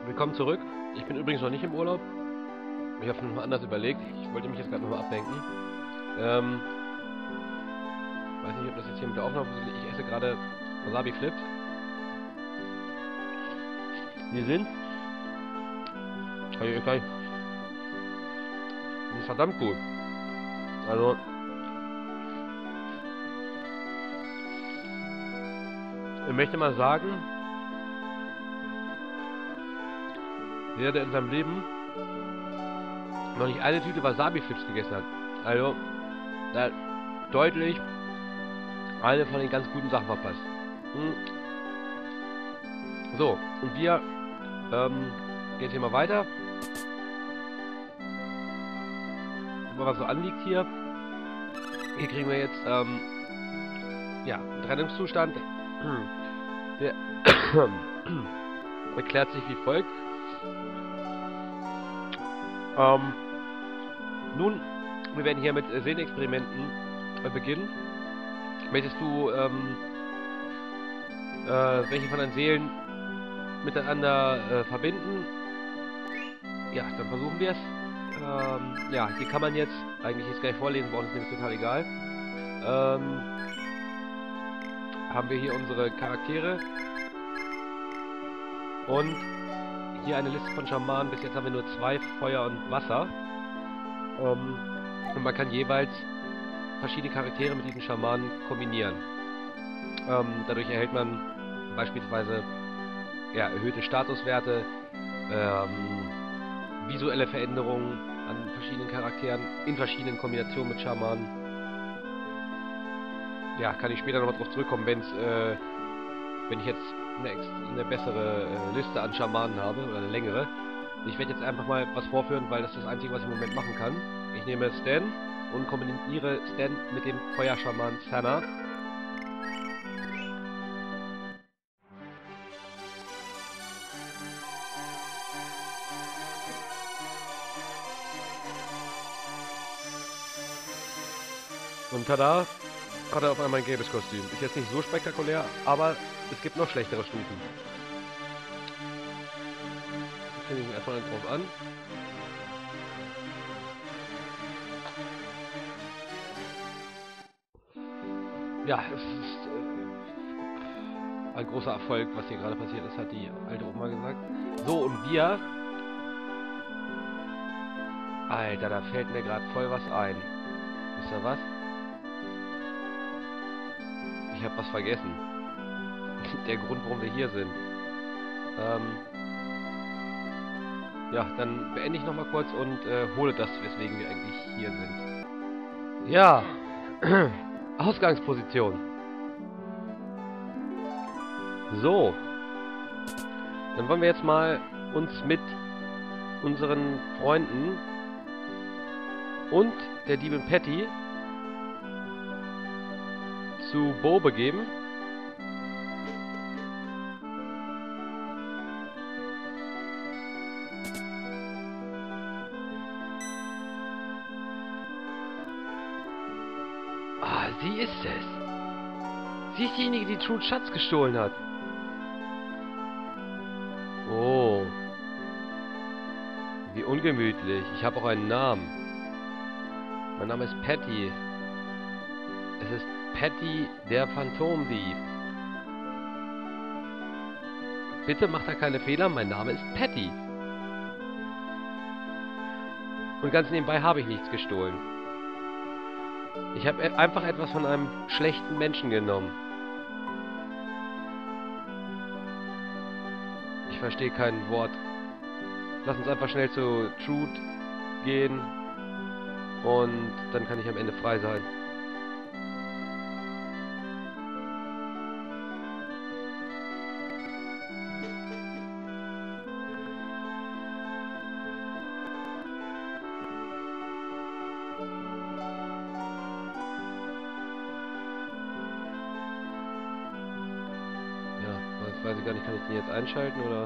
Willkommen zurück. Ich bin übrigens noch nicht im Urlaub. Ich habe noch mal anders überlegt. Ich wollte mich jetzt gerade nochmal ablenken. Weiß nicht, ob das jetzt hier mit der Aufnahme funktioniert. Ich esse gerade Wasabi Flips. Die sind verdammt gut. Also ich möchte mal sagen, jeder, der in seinem Leben noch nicht eine Tüte Wasabi-Flips gegessen hat, also da deutlich eine von den ganz guten Sachen verpasst. So, und wir gehen hier mal weiter. Guck mal, was so anliegt hier. Hier kriegen wir jetzt ja, einen Trennungszustand. Der erklärt sich wie folgt. Nun, wir werden hier mit Sehnexperimenten beginnen. Möchtest du welche von deinen Seelen miteinander verbinden? Ja, dann versuchen wir es. Ja, hier kann man jetzt, eigentlich jetzt gleich vorlesen, bei uns ist nämlich total egal. Haben wir hier unsere Charaktere. Und hier eine Liste von Schamanen. Bis jetzt haben wir nur 2, Feuer und Wasser. Und man kann jeweils verschiedene Charaktere mit diesen Schamanen kombinieren. Dadurch erhält man beispielsweise ja, erhöhte Statuswerte, visuelle Veränderungen an verschiedenen Charakteren, in verschiedenen Kombinationen mit Schamanen. Ja, kann ich später nochmal drauf zurückkommen, wenn ich jetzt eine bessere Liste an Schamanen habe, oder eine längere. Ich werde jetzt einfach mal was vorführen, weil das ist das Einzige, was ich im Moment machen kann. Ich nehme Stan und kombiniere Stan mit dem Feuerschaman Sana. Und tada, hat er auf einmal ein gelbes Kostüm. Ist jetzt nicht so spektakulär, aber es gibt noch schlechtere Stufen. Ich finde ihn erstmal drauf an. Ja, es ist ein großer Erfolg, was hier gerade passiert ist, hat die alte Oma gesagt. So, und wir... Alter, da fällt mir gerade voll was ein. Wisst ihr was? Ich habe was vergessen. Der Grund, warum wir hier sind. Ja, dann beende ich nochmal kurz und hole das, weswegen wir eigentlich hier sind. Ja, Ausgangsposition. So. Dann wollen wir jetzt mal uns mit unseren Freunden und der Diebin Patty zu Bo begeben. Ah, sie ist es. Sie ist diejenige, die Trudes Schatz gestohlen hat. Oh. Wie ungemütlich. Ich habe auch einen Namen. Mein Name ist Patty. Es ist Patty, der Phantomdieb. Bitte macht da keine Fehler, mein Name ist Patty. Und ganz nebenbei habe ich nichts gestohlen. Ich habe einfach etwas von einem schlechten Menschen genommen. Ich verstehe kein Wort. Lass uns einfach schnell zu Trude gehen. Und dann kann ich am Ende frei sein. Jetzt weiß ich gar nicht, kann ich den jetzt einschalten oder?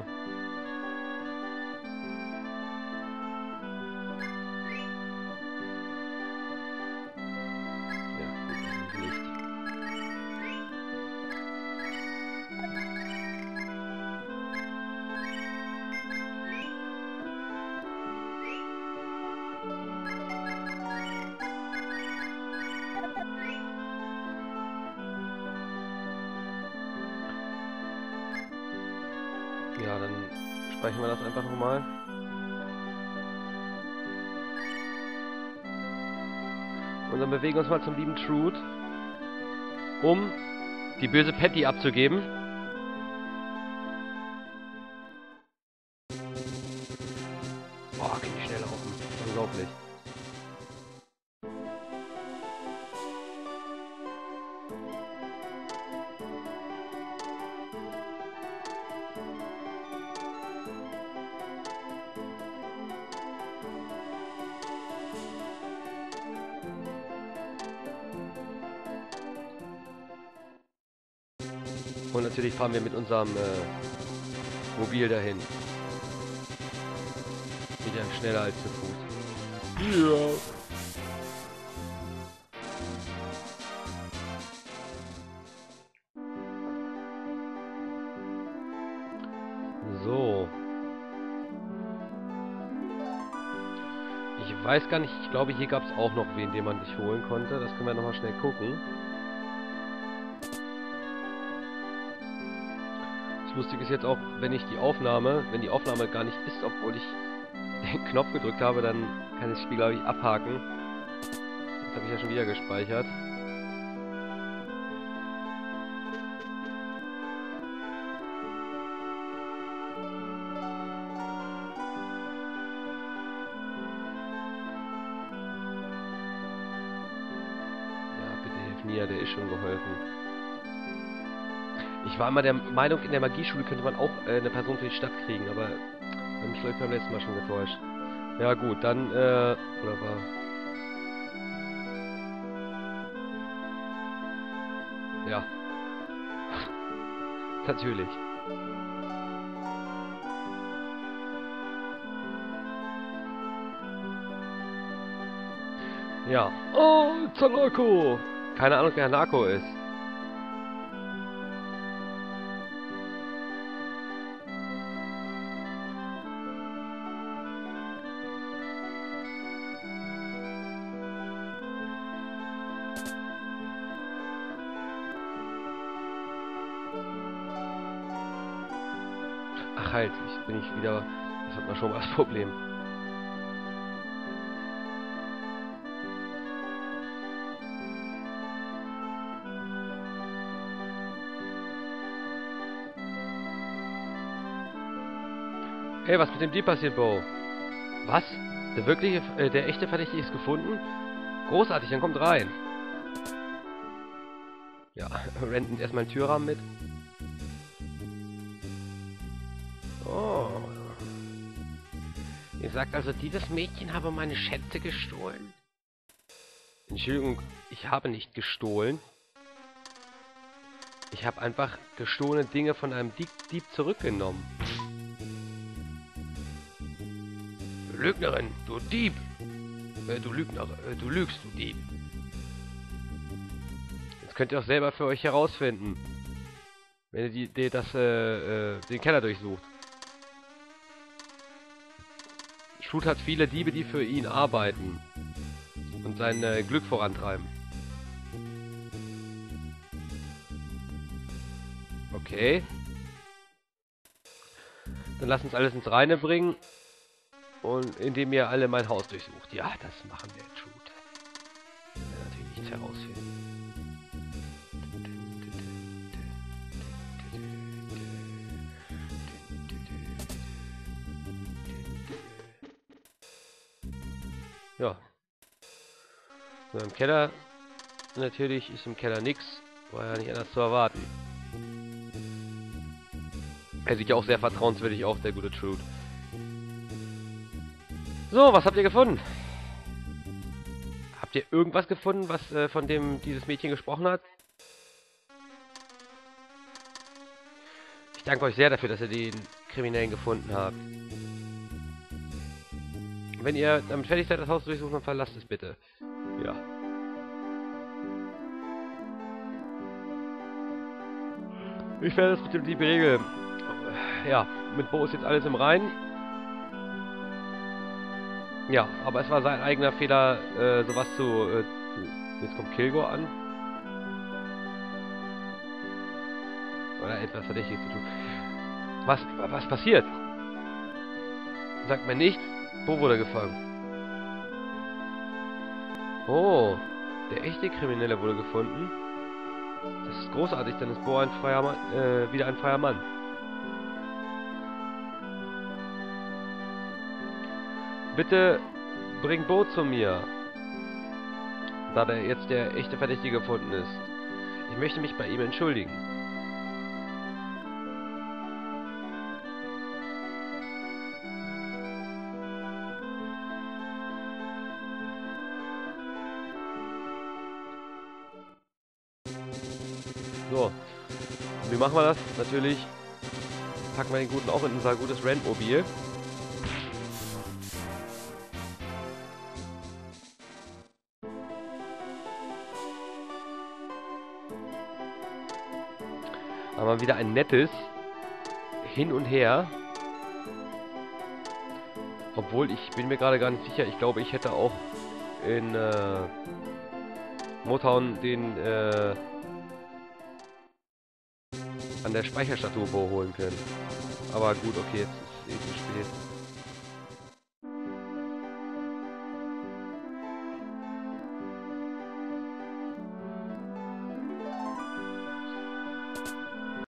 Ja, gut, nicht. Ja, dann speichern wir das einfach nochmal. Und dann bewegen wir uns mal zum lieben Trude, um die böse Patty abzugeben. Boah, kann ich schnell laufen. Unglaublich. Und natürlich fahren wir mit unserem Mobil dahin. Wieder schneller als zu Fuß. Ja. So. Ich weiß gar nicht, ich glaube hier gab es auch noch wen, den man sich holen konnte. Das können wir nochmal schnell gucken. Lustig ist jetzt auch, wenn die Aufnahme gar nicht ist, obwohl ich den Knopf gedrückt habe, dann kann das Spiel, glaube ich, abhaken. Das habe ich ja schon wieder gespeichert. Ja, bitte hilf mir, der ist schon geholfen. Ich war immer der Meinung, in der Magieschule könnte man auch eine Person für die Stadt kriegen, aber dann mich, glaube ich, beim letzten Mal schon getäuscht. Ja gut, dann, oder war... Ja. Natürlich. Ja. Oh, Zanako! Keine Ahnung, wer Hanako ist. Ach halt, ich bin nicht wieder... Das hat man schon mal das Problem. Hey, was mit dem Dieb passiert, Bo? Was? Der echte Verdächtige ist gefunden? Großartig, dann kommt rein. Ja, Ren nimmt erstmal den Türrahmen mit. Oh. Ihr sagt also, dieses Mädchen habe meine Schätze gestohlen? Entschuldigung, ich habe nicht gestohlen. Ich habe einfach gestohlene Dinge von einem Dieb zurückgenommen. Du Lügnerin, du Dieb! Du Lügner, du lügst, du Dieb. Das könnt ihr auch selber für euch herausfinden. Wenn ihr den Keller durchsucht. Trude hat viele Diebe, die für ihn arbeiten. Und sein Glück vorantreiben. Okay. Dann lasst uns alles ins Reine bringen. Und indem ihr alle mein Haus durchsucht. Ja, das machen wir, Trude. Wir werden natürlich nichts herausfinden. Ja. So, im Keller natürlich ist im Keller nichts. War ja nicht anders zu erwarten. Er sieht ja auch sehr vertrauenswürdig aus, der gute Trude. So, was habt ihr gefunden? Habt ihr irgendwas gefunden, was von dem dieses Mädchen gesprochen hat? Ich danke euch sehr dafür, dass ihr den Kriminellen gefunden habt. Wenn ihr damit fertig seid, das Haus durchsuchen, dann verlasst es bitte. Ja. Ich werde das mit dem Dieb regeln. Ja, mit Bo ist jetzt alles im Reinen. Ja, aber es war sein eigener Fehler, sowas zu... jetzt kommt Kilgore an. Oder etwas Verdächtiges zu tun. Was passiert? Sagt mir nichts. Wo wurde er gefangen? Oh, der echte Kriminelle wurde gefunden. Das ist großartig, dann ist Bo ein freier Mann, wieder ein freier Mann. Bitte bring Bo zu mir. Da jetzt der echte Verdächtige gefunden ist. Ich möchte mich bei ihm entschuldigen. So, und wie machen wir das? Natürlich packen wir den Guten auch in unser gutes Rennmobil. Aber wieder ein nettes Hin und Her. Obwohl, ich bin mir gerade gar nicht sicher. Ich glaube, ich hätte auch in Motown den an der Speicherstatue holen können. Aber gut, okay, jetzt ist es eh zu spät.